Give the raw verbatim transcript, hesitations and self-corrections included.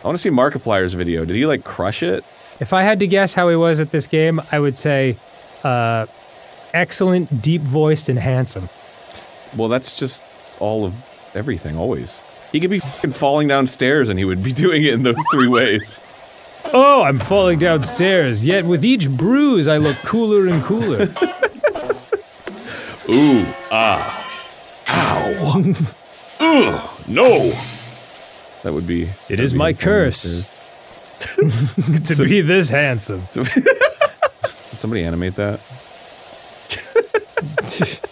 I want to see Markiplier's video. Did he, like, crush it? If I had to guess how he was at this game, I would say, uh, excellent, deep-voiced, and handsome. Well, that's just all of everything, always. He could be f***ing falling downstairs and he would be doing it in those three ways. Oh, I'm falling downstairs, yet with each bruise I look cooler and cooler. Ooh, ah, ow, ugh, no. That would be... It is my curse to so, be this handsome. So, did somebody animate that?